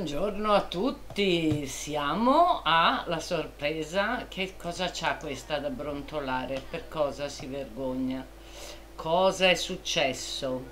Buongiorno a tutti, siamo alla sorpresa. Che cosa c'ha questa da brontolare? Per cosa si vergogna? Cosa è successo?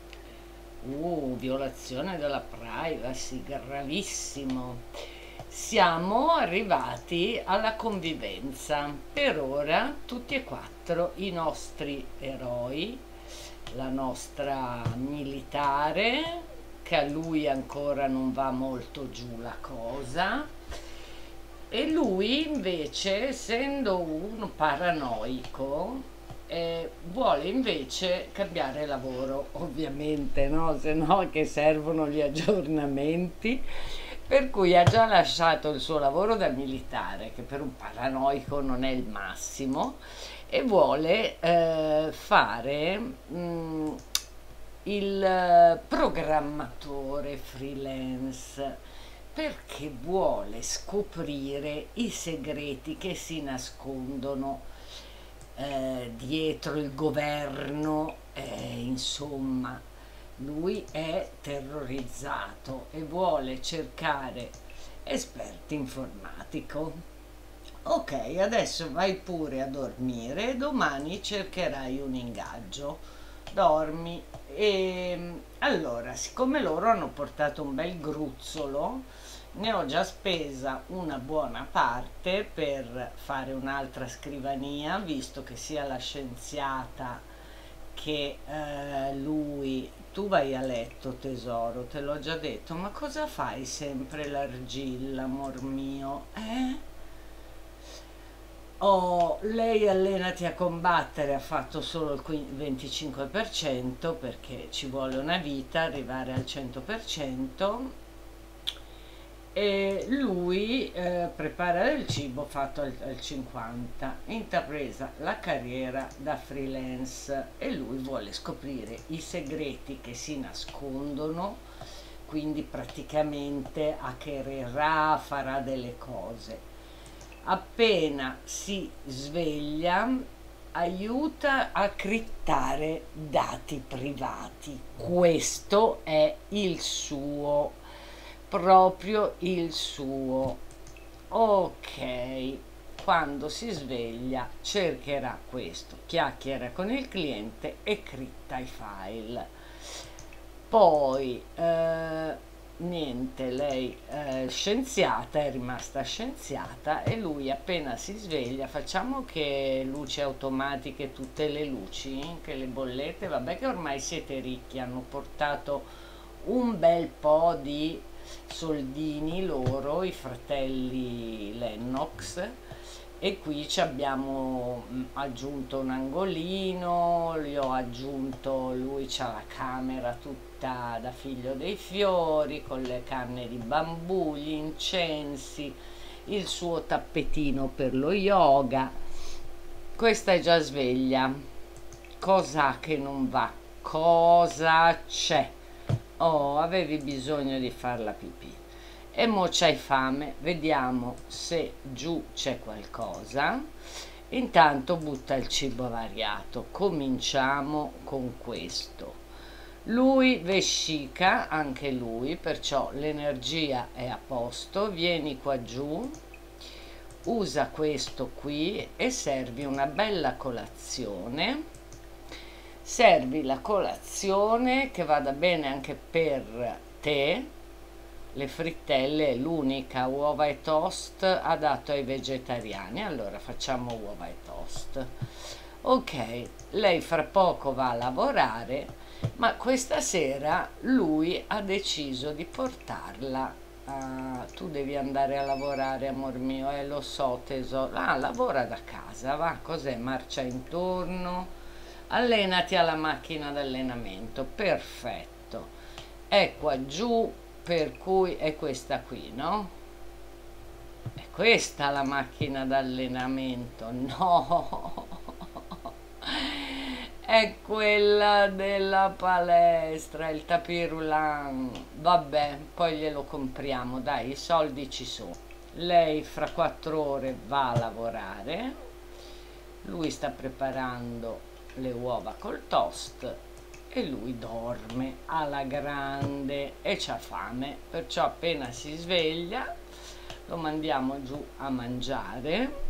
Violazione della privacy, gravissimo. Siamo arrivati alla convivenza. Per ora tutti e quattro i nostri eroi, la nostra militare, che a lui ancora non va molto giù la cosa, e lui invece, essendo un paranoico, vuole invece cambiare lavoro, ovviamente, no? Se no che servono gli aggiornamenti. Per cui ha già lasciato il suo lavoro da militare, che per un paranoico non è il massimo, e vuole fare il programmatore freelance, perché vuole scoprire i segreti che si nascondono dietro il governo. Insomma, lui è terrorizzato e vuole cercare esperti informatico. Ok, adesso vai pure a dormire, domani cercherai un ingaggio. Dormi. E allora, siccome loro hanno portato un bel gruzzolo, ne ho già spesa una buona parte per fare un'altra scrivania, visto che sia la scienziata che lui. Tu vai a letto, tesoro, te l'ho già detto, ma cosa fai sempre l'argilla, amor mio? Oh, lei allenati a combattere ha fatto solo il 25%, perché ci vuole una vita arrivare al 100%, e lui prepara il cibo fatto al 50%, intrapresa la carriera da freelance, e lui vuole scoprire i segreti che si nascondono, quindi praticamente hackererà, farà delle cose. Appena si sveglia, aiuta a criptare dati privati. Questo è il suo, proprio il suo. Ok, quando si sveglia cercherà questo, chiacchiera con il cliente e cripta i file. Poi niente, lei scienziata, è rimasta scienziata, e lui appena si sveglia, facciamo che luci automatiche, tutte le luci, che le bollette, vabbè che ormai siete ricchi, hanno portato un bel po' di soldini loro, i fratelli Lennox, e qui ci abbiamo aggiunto un angolino, gli ho aggiunto, lui c'ha la camera tutta da figlio dei fiori, con le canne di bambù, gli incensi, il suo tappetino per lo yoga. Questa è già sveglia. Cos'ha che non va? Cosa c'è? Oh, avevi bisogno di far la pipì. E mo c'hai fame, vediamo se giù c'è qualcosa. Intanto butta il cibo variato. Cominciamo con questo. Lui vescica, anche lui, perciò l'energia è a posto. Vieni qua giù, usa questo qui e servi una bella colazione. Servi la colazione che vada bene anche per te. Le frittelle è l'unica, uova e toast adatto ai vegetariani, allora facciamo uova e toast. Ok, lei fra poco va a lavorare, ma questa sera lui ha deciso di portarla. Tu devi andare a lavorare, amor mio, lo so, tesoro. Lavora da casa, va, cos'è? Marcia intorno, allenati alla macchina d'allenamento, perfetto. È qua giù, per cui è questa qui, no? È questa la macchina d'allenamento? No, è quella della palestra, il tapis roulant. Vabbè, poi glielo compriamo, dai, i soldi ci sono. Lei fra 4 ore va a lavorare, lui sta preparando le uova col toast, e lui dorme alla grande e c'ha fame, perciò appena si sveglia lo mandiamo giù a mangiare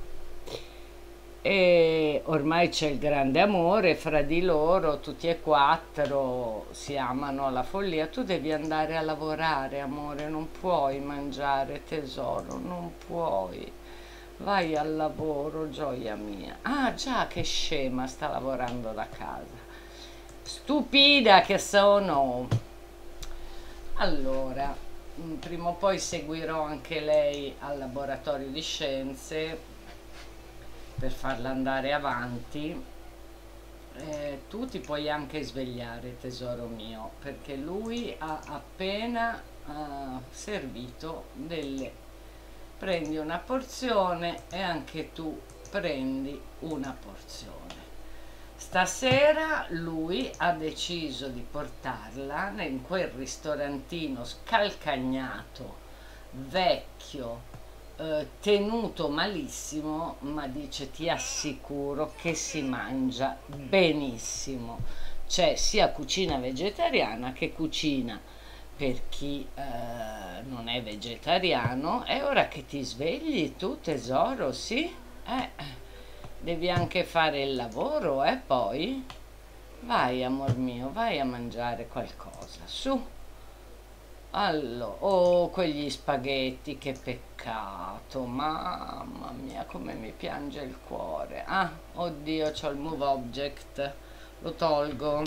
e ormai c'è il grande amore fra di loro, tutti e quattro si amano alla follia. Tu devi andare a lavorare, amore, non puoi mangiare, tesoro, non puoi. Vai al lavoro, gioia mia. Ah già, che scema, sta lavorando da casa. Stupida che sono. Allora, prima o poi seguirò anche lei al laboratorio di scienze per farla andare avanti. Tu ti puoi anche svegliare, tesoro mio, perché lui ha appena servito delle... Prendi una porzione e anche tu prendi una porzione. Stasera lui ha deciso di portarla in quel ristorantino scalcagnato, vecchio, tenuto malissimo, ma dice ti assicuro che si mangia benissimo. C'è sia cucina vegetariana che cucina per chi non è vegetariano. E ora che ti svegli tu, tesoro, sì? Devi anche fare il lavoro, poi? Vai, amor mio, vai a mangiare qualcosa, su. Allora, oh, quegli spaghetti, che peccato, mamma mia, come mi piange il cuore. Ah, oddio, c'ho il move object, lo tolgo.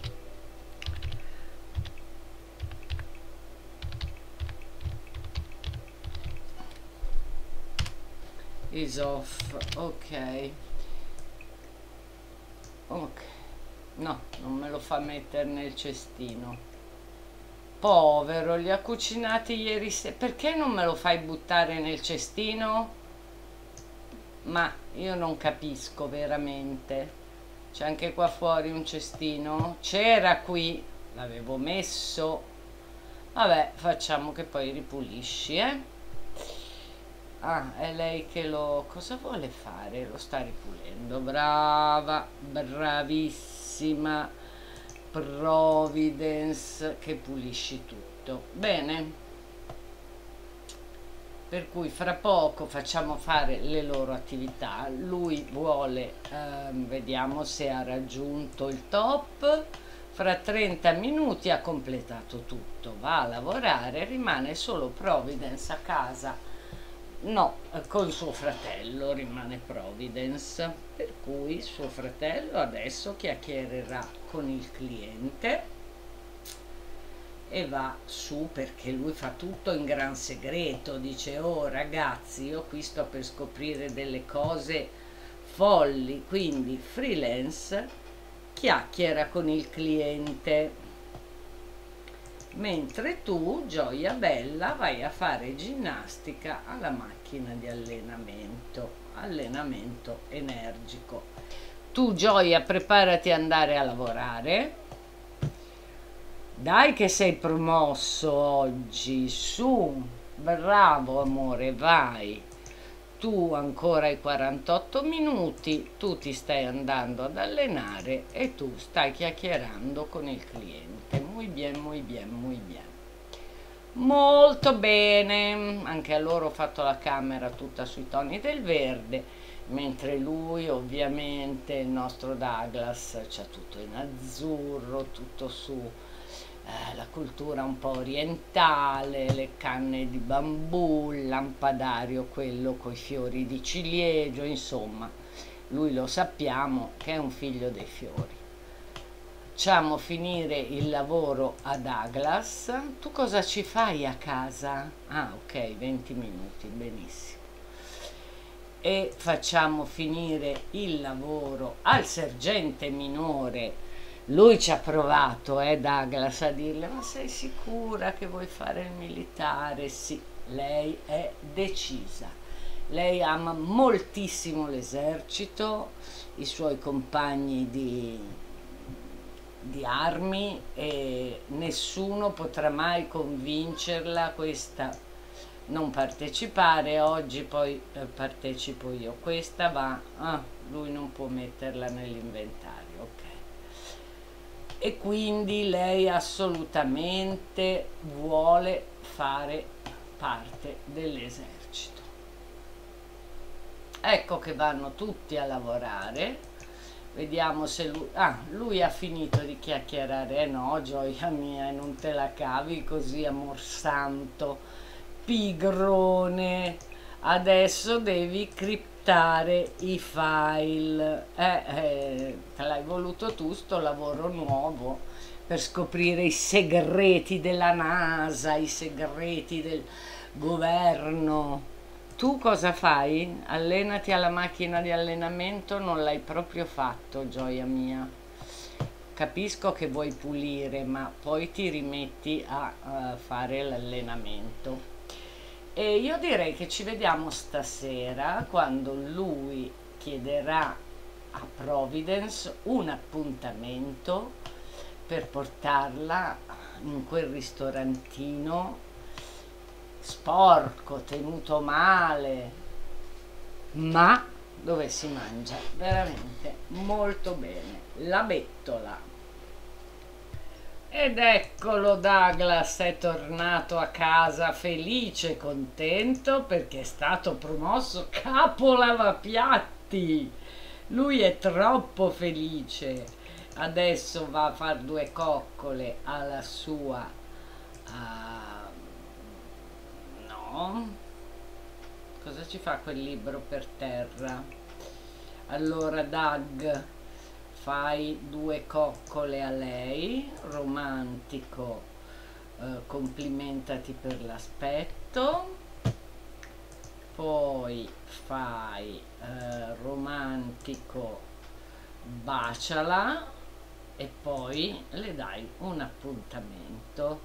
Is off, ok. Ok, no, non me lo fa mettere nel cestino. Povero, li ha cucinati ieri sera. Perché non me lo fai buttare nel cestino? Ma io non capisco veramente. C'è anche qua fuori un cestino? C'era qui, l'avevo messo. Vabbè, facciamo che poi ripulisci, eh? Ah, è lei che lo... Cosa vuole fare? Lo sta ripulendo. Brava, bravissima. Providence che pulisci tutto. Bene. Per cui fra poco facciamo fare le loro attività. Lui vuole, vediamo se ha raggiunto il top. Fra 30 minuti ha completato tutto. Va a lavorare, rimane solo Providence a casa. No, con suo fratello rimane Providence, per cui suo fratello adesso chiacchiererà con il cliente e va su, perché lui fa tutto in gran segreto. Dice: oh ragazzi, io qui sto per scoprire delle cose folli, quindi freelance, chiacchiera con il cliente. Mentre tu, gioia bella, vai a fare ginnastica alla macchina di allenamento energico. Tu, gioia, preparati ad andare a lavorare. Dai che sei promosso oggi, su, bravo amore, vai. Tu ancora hai 48 minuti, tu ti stai andando ad allenare e tu stai chiacchierando con il cliente. Muy bien, muy bien, muy bien. Molto bene, anche a loro ho fatto la camera tutta sui toni del verde, mentre lui ovviamente, il nostro Douglas, c'ha tutto in azzurro, tutto su la cultura un po' orientale, le canne di bambù, il lampadario, quello coi fiori di ciliegio, insomma, lui lo sappiamo che è un figlio dei fiori. Facciamo finire il lavoro a Douglas. Tu cosa ci fai a casa? Ah, ok, 20 minuti, benissimo. E facciamo finire il lavoro al sergente minore. Lui ci ha provato, Douglas, a dirle: ma sei sicura che vuoi fare il militare? Sì, lei è decisa. Lei ama moltissimo l'esercito, i suoi compagni di armi, e nessuno potrà mai convincerla a questa non partecipare. Oggi poi partecipo io. Questa va, lui non può metterla nell'inventario, ok. e quindi lei assolutamente vuole fare parte dell'esercito. Ecco che vanno tutti a lavorare. Vediamo se lui... Ah, lui ha finito di chiacchierare. No, gioia mia, non te la cavi così, amor santo. Pigrone. Adesso devi criptare i file. Te l'hai voluto tu sto lavoro nuovo per scoprire i segreti della NASA, i segreti del governo. Tu cosa fai? Allenati alla macchina di allenamento, non l'hai proprio fatto, gioia mia. Capisco che vuoi pulire, ma poi ti rimetti a fare l'allenamento. E io direi che ci vediamo stasera quando lui chiederà a Providence un appuntamento per portarla in quel ristorantino sporco, tenuto male, ma dove si mangia veramente molto bene. La bettola. Ed eccolo, Douglas è tornato a casa felice e contento perché è stato promosso capo lavapiatti. Lui è troppo felice. Adesso va a fare due coccole alla sua... no? Cosa ci fa quel libro per terra? Allora, Doug, fai due coccole a lei, romantico, complimentati per l'aspetto, poi fai romantico, baciala e poi le dai un appuntamento.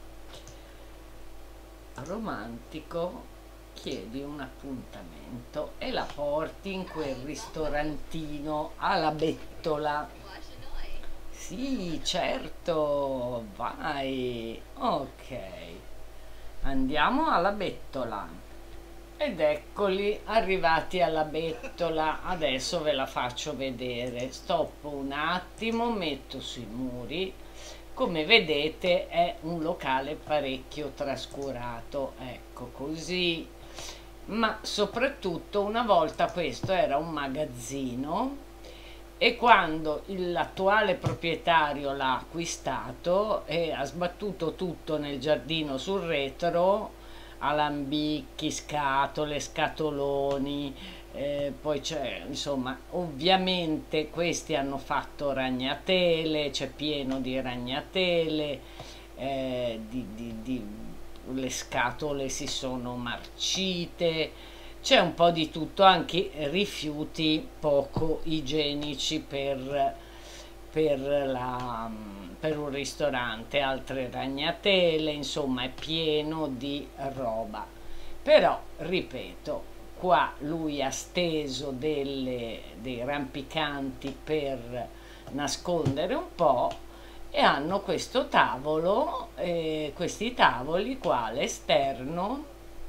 Romantico, chiedi un appuntamento e la porti in quel ristorantino alla bettola. Sì, certo, vai. Ok, andiamo alla bettola. Ed eccoli arrivati alla bettola. Adesso ve la faccio vedere. Stoppo un attimo, metto sui muri. Come vedete è un locale parecchio trascurato, ecco così, ma soprattutto una volta questo era un magazzino e quando l'attuale proprietario l'ha acquistato e ha sbattuto tutto nel giardino sul retro, alambicchi, scatole, scatoloni, poi c'è, insomma, ovviamente questi hanno fatto ragnatele, c'è pieno di ragnatele, le scatole si sono marcite, c'è un po' di tutto, anche rifiuti poco igienici per un ristorante, altre ragnatele, insomma è pieno di roba. Però, ripeto, qua lui ha steso dei rampicanti per nascondere un po' e hanno questo tavolo, questi tavoli qua all'esterno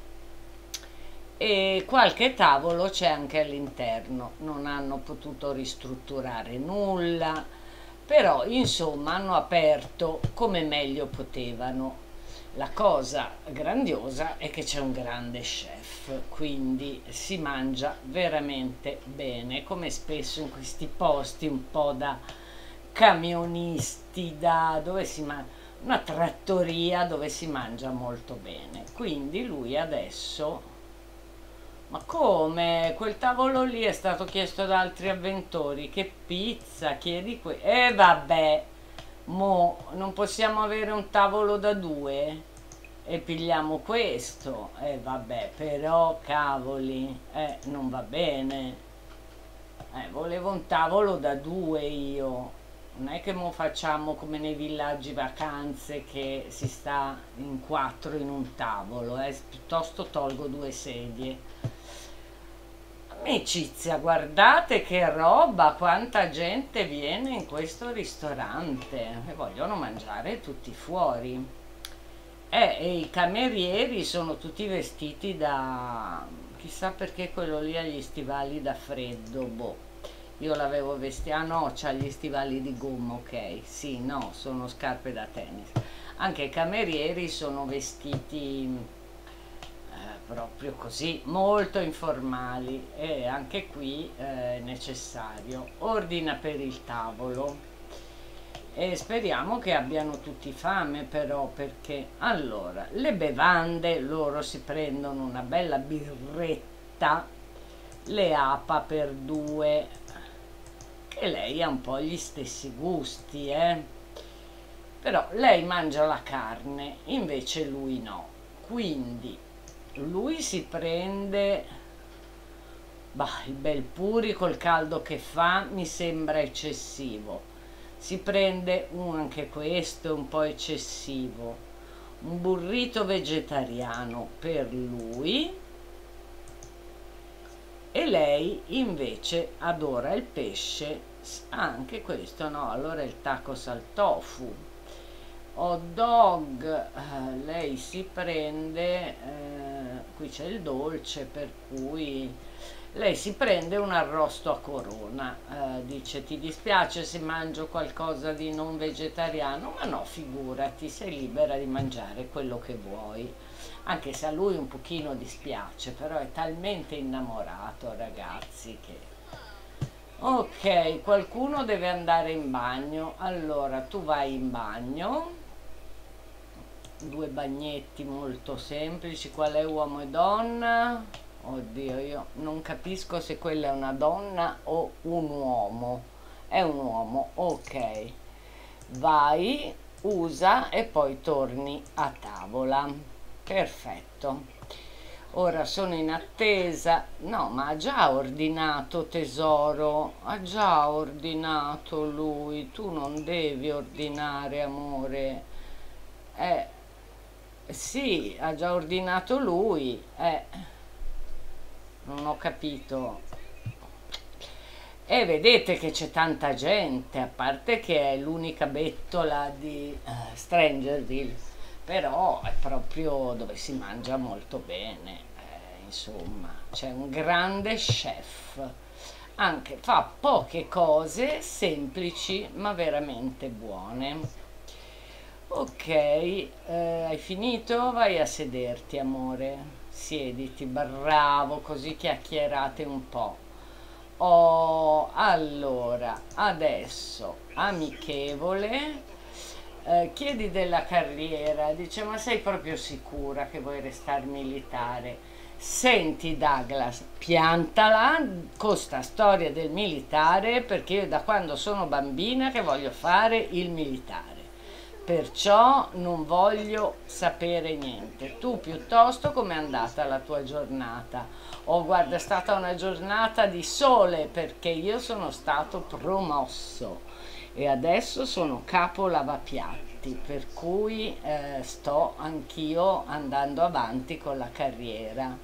e qualche tavolo c'è anche all'interno. Non hanno potuto ristrutturare nulla, però insomma hanno aperto come meglio potevano. La cosa grandiosa è che c'è un grande chef, quindi si mangia veramente bene, come spesso in questi posti un po' da camionisti, da dove si mangia, una trattoria dove si mangia molto bene. Quindi lui adesso... Ma come? Quel tavolo lì è stato chiesto da altri avventori. Che pizza, chiedi qui. E vabbè, mo non possiamo avere un tavolo da due? E pigliamo questo. E vabbè, però cavoli, non va bene. Volevo un tavolo da due io. Non è che mo facciamo come nei villaggi vacanze che si sta in quattro in un tavolo, piuttosto tolgo due sedie. Amicizia, guardate che roba, quanta gente viene in questo ristorante e vogliono mangiare tutti fuori. E i camerieri sono tutti vestiti da... chissà perché quello lì ha gli stivali da freddo, boh. Io l'avevo vestita, ah no, c'ha gli stivali di gomma, ok, sì, no, sono scarpe da tennis. Anche i camerieri sono vestiti proprio così, molto informali, e anche qui è necessario. Ordina per il tavolo e speriamo che abbiano tutti fame, però, perché allora le bevande, loro si prendono una bella birretta, le APA per due, che lei ha un po' gli stessi gusti, però lei mangia la carne, invece lui no. Quindi lui si prende, bah, il bel puri col caldo che fa mi sembra eccessivo. Si prende anche questo è un po' eccessivo. Un burrito vegetariano per lui, e lei invece adora il pesce, anche questo no, allora il tacos al tofu. Hot dog, lei si prende, qui c'è il dolce, per cui lei si prende un arrosto a corona, dice ti dispiace se mangio qualcosa di non vegetariano? Ma no, figurati, sei libera di mangiare quello che vuoi, anche se a lui un pochino dispiace, però è talmente innamorato, ragazzi, che... Ok, qualcuno deve andare in bagno, allora tu vai in bagno, due bagnetti molto semplici, qual è uomo e donna? Oddio, io non capisco se quella è una donna o un uomo. È un uomo, ok. Vai, usa e poi torni a tavola. Perfetto. Ora sono in attesa. No, ma ha già ordinato, tesoro. Ha già ordinato lui. Tu non devi ordinare, amore. Eh, sì, ha già ordinato lui. Non ho capito. E vedete che c'è tanta gente, a parte che è l'unica bettola di Strangerville, però è proprio dove si mangia molto bene, insomma, c'è un grande chef, anche fa poche cose semplici ma veramente buone. Ok, hai finito? Vai a sederti, amore. Siediti, bravo, così chiacchierate un po'. Oh, allora, adesso, amichevole, chiedi della carriera, dice, ma sei proprio sicura che vuoi restare militare? Senti Douglas, piantala con sta storia del militare, perché io da quando sono bambina che voglio fare il militare. Perciò non voglio sapere niente. Tu piuttosto com'è andata la tua giornata? Oh, guarda, è stata una giornata di sole perché io sono stato promosso e adesso sono capo lavapiatti, per cui sto anch'io andando avanti con la carriera.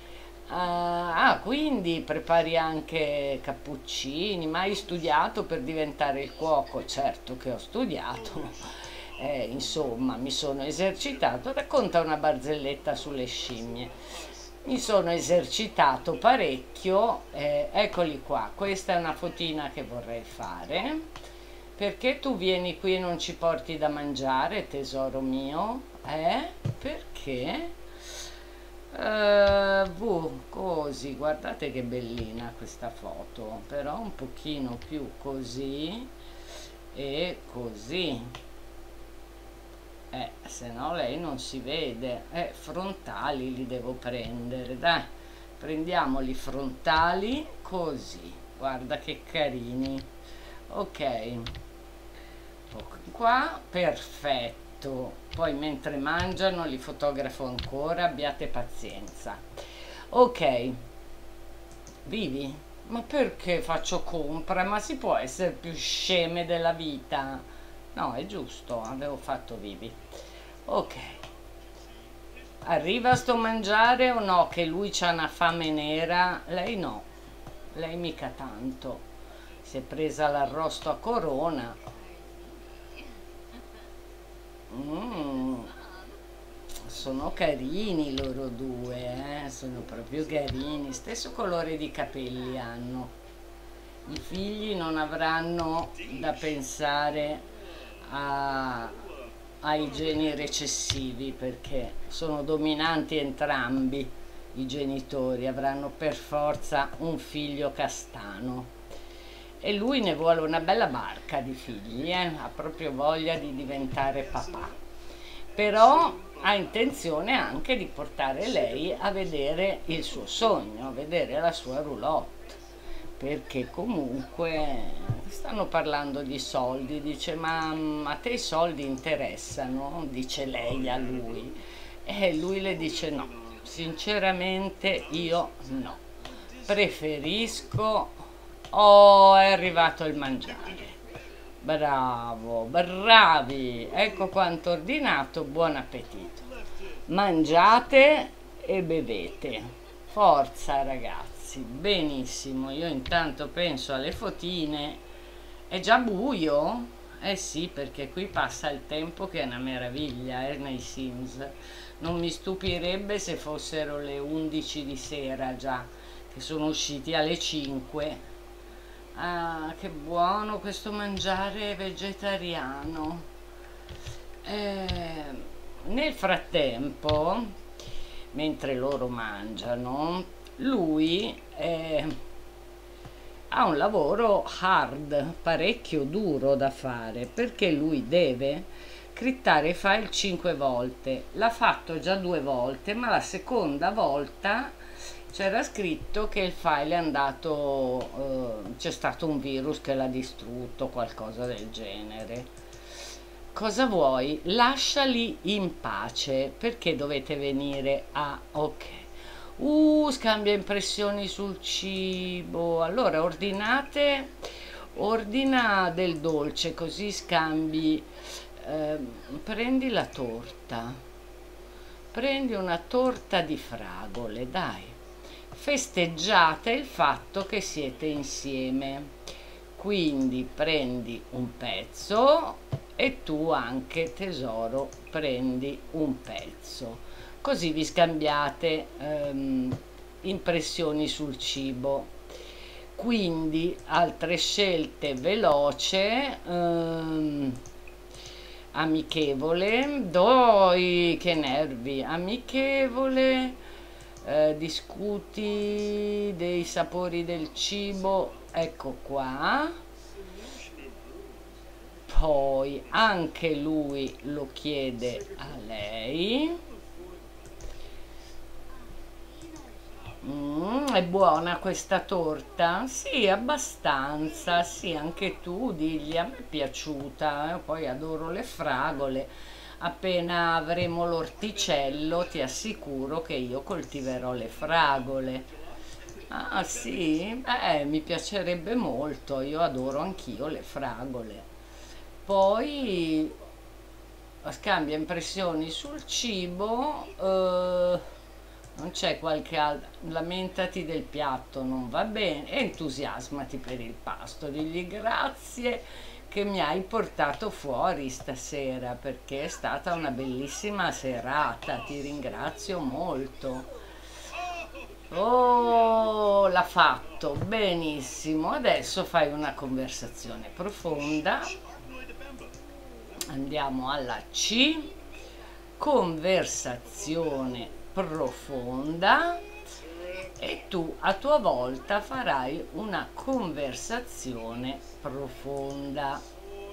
Quindi prepari anche cappuccini, ma hai studiato per diventare il cuoco? Certo che ho studiato. Insomma, mi sono esercitato, racconta una barzelletta sulle scimmie. Mi sono esercitato parecchio, eccoli qua, questa è una fotina che vorrei fare. Perché tu vieni qui e non ci porti da mangiare, tesoro mio? Perché? Così, guardate che bellina questa foto, però un pochino più così e così. Se no lei non si vede. Frontali li devo prendere, dai. Prendiamoli frontali, così. Guarda che carini. Ok. Qua, perfetto. Poi mentre mangiano li fotografo ancora, abbiate pazienza. Ok. Vivi? Ma perché faccio compra? Ma si può essere più sceme della vita? No, è giusto, avevo fatto vivi. Ok. Arriva sto mangiare o no? Che lui c'ha una fame nera. Lei no. Lei mica tanto. Si è presa l'arrosto a corona. Sono carini loro due, sono proprio carini. Stesso colore di capelli hanno. I figli non avranno da pensare ai geni recessivi perché sono dominanti entrambi i genitori, avranno per forza un figlio castano. E lui ne vuole una bella barca di figli, ha proprio voglia di diventare papà. Però ha intenzione anche di portare lei a vedere il suo sogno, a vedere la sua roulotte, perché comunque stanno parlando di soldi, dice ma a te i soldi interessano? Dice lei a lui e lui le dice no, sinceramente io no, preferisco, oh è arrivato il mangiare. Bravo, bravi, ecco quanto ordinato, buon appetito. Mangiate e bevete. Forza ragazzi, benissimo. Io intanto penso alle fotine. È già buio? Eh sì, perché qui passa il tempo che è una meraviglia, nei Sims. Non mi stupirebbe se fossero le 11 di sera già, che sono usciti alle 5. Ah, che buono questo mangiare vegetariano. Eh, nel frattempo, mentre loro mangiano, lui ha un lavoro hard, parecchio duro da fare, perché lui deve crittare i file 5 volte. L'ha fatto già 2 volte, ma la seconda volta c'era scritto che il file è andato, c'è stato un virus che l'ha distrutto, qualcosa del genere. Cosa vuoi? Lasciali in pace, perché dovete venire a... Ok. Scambia impressioni sul cibo. Allora ordina del dolce, così scambi. Prendi la torta. Prendi una torta di fragole, dai. Festeggiate il fatto che siete insieme. Quindi prendi un pezzo e tu anche tesoro prendi un pezzo. Così vi scambiate impressioni sul cibo. Quindi altre scelte veloce, amichevole, doi che nervi, amichevole, discuti dei sapori del cibo, ecco qua. Poi anche lui lo chiede a lei. È buona questa torta? Sì, abbastanza. Sì, anche tu, digli, a me è piaciuta. Poi adoro le fragole. Appena avremo l'orticello, ti assicuro che io coltiverò le fragole. Ah, sì? Mi piacerebbe molto. Io adoro anch'io le fragole. Poi scambia impressioni sul cibo. Non c'è qualche altro, lamentati del piatto, non va bene, entusiasmati per il pasto, digli grazie che mi hai portato fuori stasera perché è stata una bellissima serata, ti ringrazio molto. Oh, l'ha fatto, benissimo, adesso fai una conversazione profonda, andiamo alla C, conversazione profonda e tu a tua volta farai una conversazione profonda.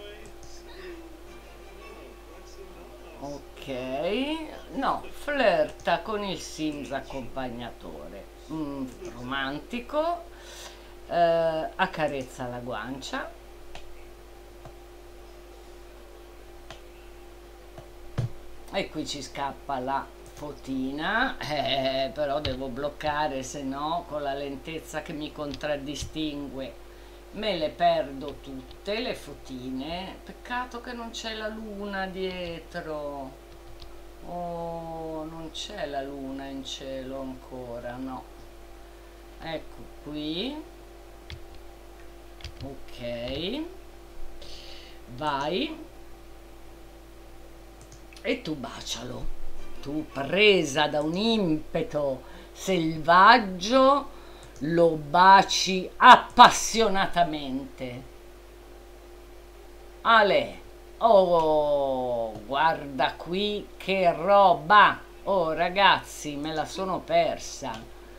Ok, no, flirta con il Sims accompagnatore, romantico, accarezza la guancia. E qui ci scappa la fotina, però devo bloccare, se no con la lentezza che mi contraddistingue me le perdo tutte le fotine. Peccato che non c'è la luna dietro. Oh, non c'è la luna in cielo ancora, no. Ecco qui. Ok, vai e tu bacialo. Tu, presa da un impeto selvaggio, lo baci appassionatamente. Ale, oh, guarda qui che roba! Oh, ragazzi, me la sono persa.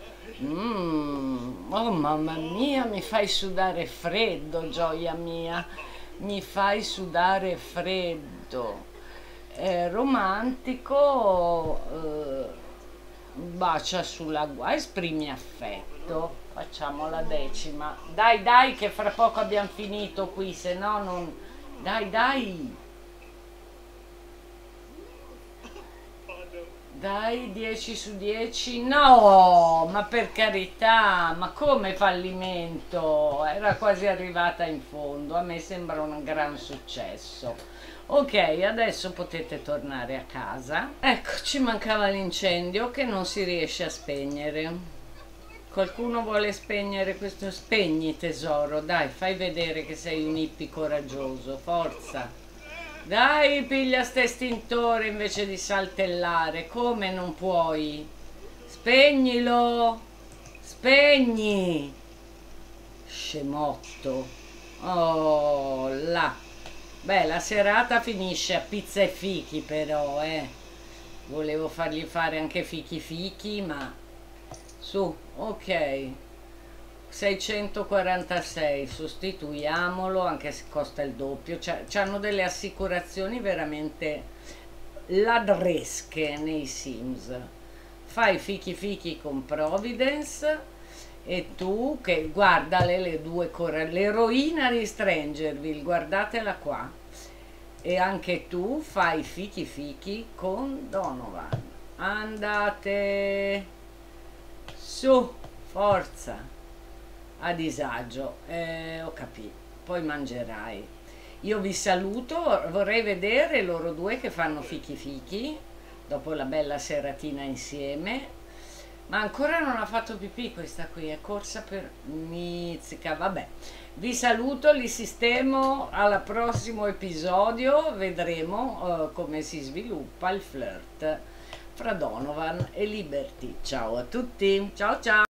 Oh, mamma mia, mi fai sudare freddo, gioia mia. Mi fai sudare freddo. Romantico, bacia sulla guai, esprimi affetto. Facciamo la decima. Dai, dai, che fra poco abbiamo finito qui, se no non. Dai, dai. Dai, 10 su 10. No, ma per carità, ma come fallimento? Era quasi arrivata in fondo. A me sembra un gran successo. Ok, adesso potete tornare a casa. Ecco, ci mancava l'incendio che non si riesce a spegnere. Qualcuno vuole spegnere questo? Spegni, tesoro, dai, fai vedere che sei un hippie coraggioso, forza. Dai, piglia ste stintore invece di saltellare. Come non puoi? Spegnilo! Spegni! Scemotto. Oh, là. Beh, la serata finisce a pizza e fichi però, eh. Volevo fargli fare anche fichi fichi, ma su, ok. 646, sostituiamolo anche se costa il doppio. C'hanno delle assicurazioni veramente ladresche nei Sims. Fai fichi fichi con Providence e tu che guardale le due l'eroina di Strangerville, guardatela qua. E anche tu fai fichi fichi con Donovan. Andate su, forza. A disagio, ho capito, poi mangerai. Io vi saluto, vorrei vedere loro due che fanno fichi fichi dopo la bella seratina insieme. Ma ancora non ha fatto pipì questa qui, è corsa per mizzica, vabbè. Vi saluto, li sistemo al prossimo episodio, vedremo come si sviluppa il flirt fra Donovan e Liberty. Ciao a tutti, ciao ciao!